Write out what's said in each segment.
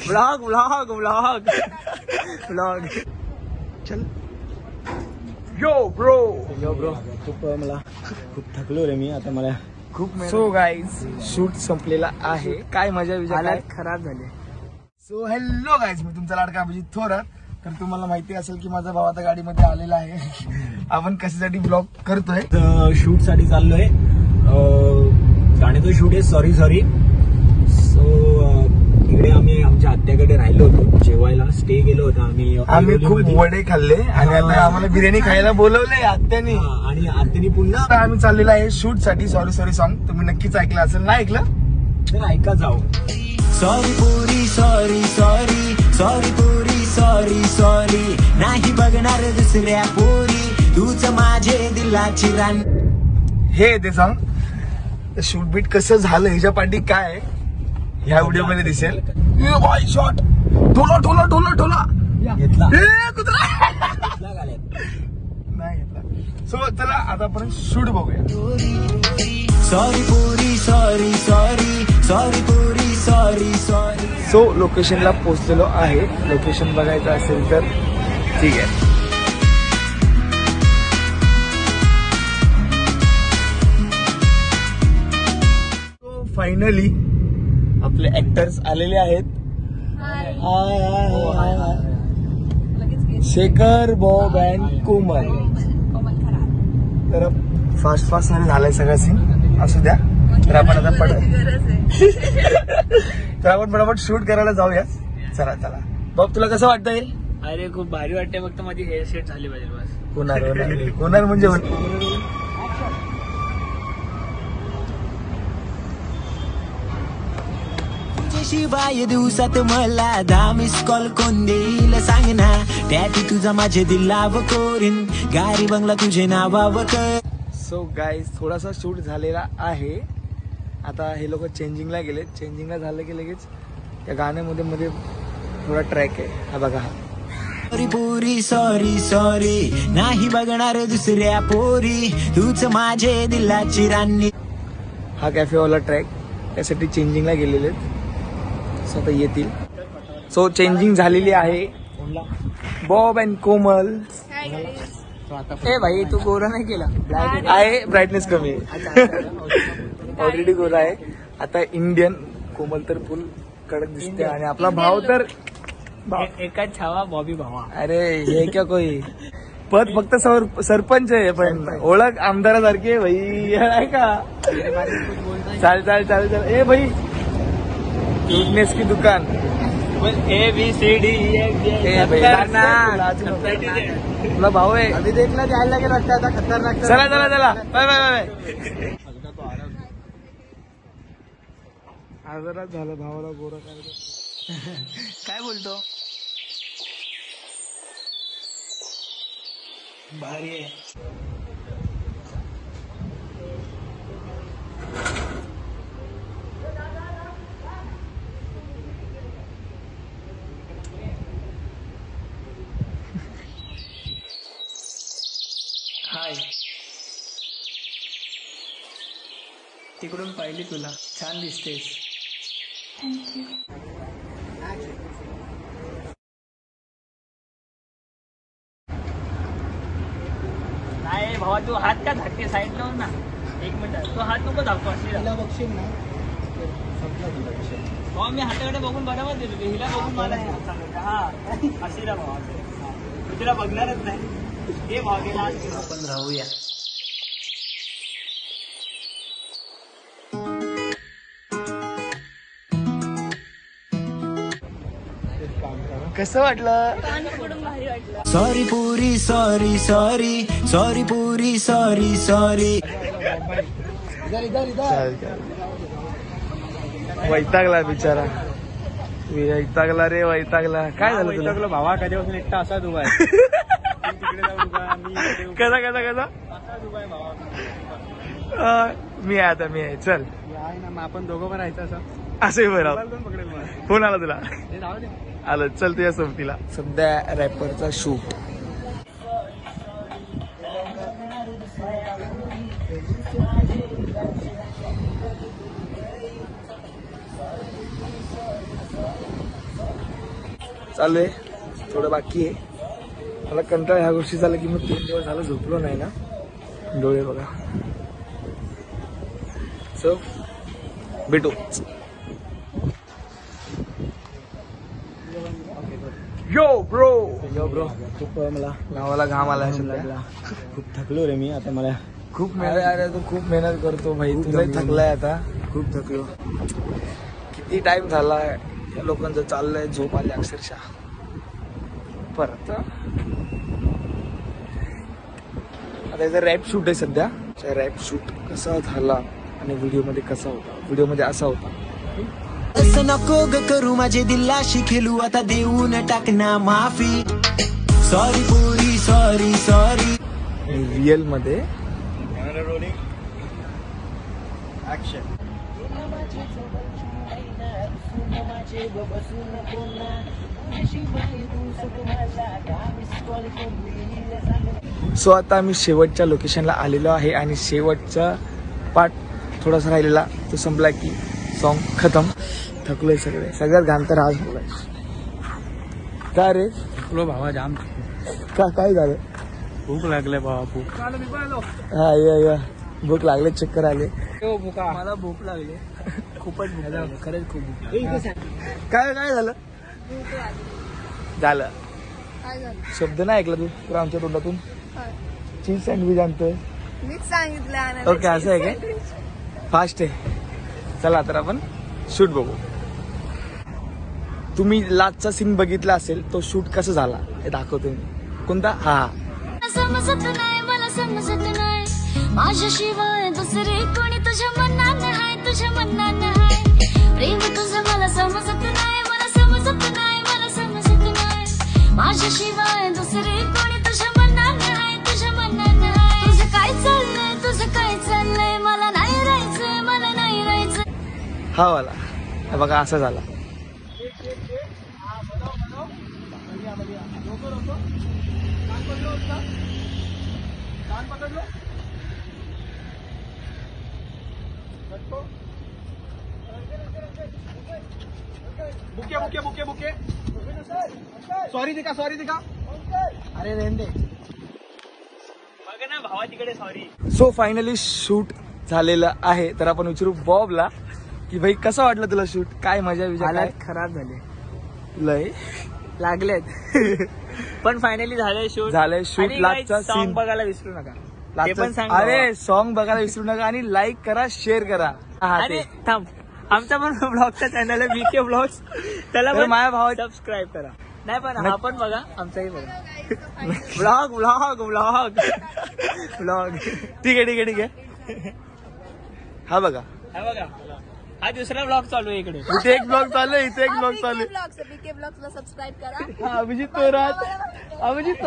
Vlog vlog vlog vlog चल. यो bro खूप थकलो रे मी आता. मला खूप. सो गाईज शूट संपलेला आहे. काय मजा विचार खराब झाले. सो हॅलो गाईज, मी तुमचा लाडका अभिजित थोरात. तर तुम्हाला माहिती असेल की माझा भाव आता गाडीमध्ये आलेला आहे. आपण कशासाठी ब्लॉग करतोय? शूट साठी चाललोय. गाण्याचं शूट आहे सॉरी सॉरी. सो इकडे आम्ही आमच्या आत्याकडे राहिलो होतो जेवायला. स्टे केलो होतो आम्ही खूप वडे खाल्ले आणि आता आम्हाला बिर्याणी खायला बोलवलंय आत्यानी. आणि आत्यानी पुन्हा आम्ही चाललेलो आहे शूट साठी सॉरी सॉरी सॉन्ग. तुम्ही नक्कीच ऐकलं असेल. नाही ऐकलं तर ऐका जाऊ. सॉरी पुरी सॉरी सॉरी सॉरी पुरी सॉरी सॉरी नाही बघणार दुसऱ्या पोरी तूच माझे दिलाची रान. हे ते सॉन्ग शूट बीट कसं झालं ह्याच्या पाठी काय ह्या व्हिडिओ मध्ये दिसेल. बाय शॉट ठोला ठोला ठोला ठोला घेतला नाही घेतला. सो चला आता आपण शूट बघूया. सॉरी पुरी सॉरी सॉरी सॉरी पुरी सॉरी सॉरी. सो लोकेशनला पोहोचलेलो आहे. लोकेशन बघायचं असेल तर ठीक आहे. सो फायनली आपले ऍक्टर्स आलेले आहेत. Shekhar Bob and Komal. तर फास्ट फास्ट मध्ये झालंय सगळं सीन. असू द्या. तर आपण आता तर आपण पटापट शूट करायला जाऊया. चला चला. बाब तुला कसं वाटतंय? अरे खूप भारी वाटते. फक्त माझी हेअर सेट झाली पाहिजे बस. होणार होणार म्हणजे शिवाय दिवसात मला 10 मिस कॉल कोण देईल सांग ना. त्यात तुझा माझे दिलाव कोरीन गाडी बंगला तुझे नावावर कर. सो गाईज थोडासा शूट झालेला आहे. आता हे लोक चेंजिंगला गेले. चेंजिंगला झालं की लगेच त्या गाण्यामध्ये मध्ये थोडा ट्रॅक आहे. हा बघा. सॉरी पुरी सॉरी सॉरी नाही बघणार दुसऱ्या पोरी तूच माझे दिलाची राणी. हा कॅफेवाला ट्रॅक त्यासाठी चेंजिंगला गेलेले आहेत. सो आता येतील. सो चेंजिंग झालेली आहे. बॉब अँड कोमल. ए भाई तू गोरा नाही केला आहे. ब्राईटनेस कमी आहे. ऑलरेडी गोरा आहे. आता इंडियन. कोमल तर फुल कडक दिसते आणि आपला भाव तर एका छावा बॉबी भावा. अरे हे क्या कोई पद फक्त सरपंच आहे पण ओळख आमदारासारखी आहे भाई. आहे का? चाल चाल चाल चाल. ए भाई क्यूटनेस की दुकान. ABCD तुला भाऊ आहे. अभी देखला जायला लागेल वाटतं आता. खतरनाक. चला चला चला. Bye bye bye. आजारात झालं भावाला गोरा काय बोलतो. भारी आहे. हाय. तिकडून पाहिली तुला. छान दिसतेस. थँक्यू. नाही भावा तू हात का झाकते साईड लावून ना. एक मिनिट तो हात नको दाखव. हिला बघशील ना भावा. मी हाताकडे बघून बरोबर दिलो. हिला बघून मला हा अशीला भावा. मी तिला बघणारच नाही. हे भाव गेला. आपण राहूया. कसं वाटलं? सॉरी पुरी सॉरी सॉरी सॉरी पुरी सॉरी सॉरी. वैतागला बिचारा. वैतागला रे वैतागला. काय झालं तुला? भावा कधीपासून एकटा असा उभा आहे. कसा कसा कसा मी आहे आता. मी आहे. चल ना आपण दोघं पण राहायचं असं. असंही बरं. फोन आला तुला? आलं. चल तुझ्या सोबतीला. सध्या रॅपरचा शूट. चालू आहे, थोडं बाकी आहे. मला कंटाळा ह्या गोष्टी झाला की मी 3 दिवस झालं झोपलो नाही ना. डोळे बघा. सो भेटू. Yo bro. खूप मला गावाला घाम आला सध्या. खूप थकलो रे मी आता. मला खूप मेहनत. अरे तू खूप मेहनत करतो भाई. तुला थकलाय आता. खूप थकलो. किती टाइम झाला या लोकांचं चाललंय. झोप आली अक्षरशः. परत आता याचा रॅप शूट आहे सध्या. रॅप शूट कसा झाला आणि व्हिडिओ मध्ये कसा होता. व्हिडिओ मध्ये असा होता. असं नको ग करू माझे दिलाशी खेळू. आता देऊन टाकना माफी. सॉरी पोरी सॉरी सॉरी. रिअल मध्ये सो आता आम्ही शेवटच्या लोकेशनला आलेलो आहे आणि शेवटचा पार्ट थोडासा राहिलेला तो संपला की सॉन्ग खतम. थकलोय सगळ्यात घाण तर आज बोलाय. काय रे थकलो भावा जाम. काय झालं. भूक लागले भावा. भूक हा या भूक लागले. चक्कर आले. मला भूक लागली. खूपच भूक लागली. खरंच खूप भूक लागली. काय झालं. झालं शब्द नाही ऐकला तू आमच्या तोंडातून. चीज सँडविच आणतोय. मीच सांगितलं. ओके असं आहे काय. फास्ट आहे. चला तर आपण शूट बघू. तुम्ही लास्टचा सीन बघितला असेल. तो शूट कसं झाला हे दाखवतो मी. कोणता. हा समजत नाही मला समजत नाही. माझ्याशिवाय दुसरे कोणी तुझ्या मनात आहे. तुझ्या मनात आहे प्रेम तुझं. मला समजत नाही. मला समजत नाही. मला समजत नाही. माझ्याशिवाय दुसरे कोणी तुझ्या मनात आहे. तुझ्या मनात आहे. तुझं काय चाललंय. तुझं काय चाललंय. मला नाही राहायचंय. मला नाही राहायचं. हा वाला. हे बघा असा झाला. बुके सॉरी दिखा. अरे रेंडे बघ ना भावा तिकडे. सॉरी. सो फायनली शूट झालेलं आहे. तर आपण विचारू बॉबला की भाई कसं वाटलं तुला शूट. काय मजा विचार. खराब झाले. लय लागलेत. पण फायनली झालंय शूट. झालंय शूट. लास्टचा सीन बघायला विसरू नका. ते पण सांग. अरे सॉन्ग बघायला विसरू नका आणि लाईक करा. शेअर करा. अरे थांब. आमचा पण ब्लॉगचा चॅनल आहे बीके ब्लॉग्स. त्याला तर पण माझ्या भावा सबस्क्राईब करा. नाही पण हा पण बघा. आमचाही बघा. ब्लॉग. ठीक आहे. हा बघा. हा दुसरा ब्लॉग चालू आहे इकडे. इथे एक ब्लॉग चालू आहे. इथे एक ब्लॉग चालू आहे. बीके ब्लॉग्सला सबस्क्राईब करा. हा, अभिजित थोरात. अभिजित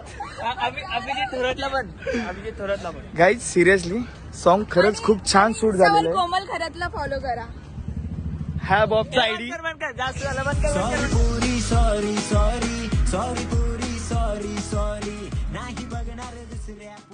थोरातला पण. गाईज सिरियसली सॉन्ग खरंच खूप छान शूट झालेलं आहे. कोमल खरातला फॉलो करा. हा बॉबचा आयडी. जास्त झालं बंद कर. सॉरी पोरी सॉरी सॉरी. सॉरी पोरी सॉरी सॉरी. नाही बघणार दुसऱ्या.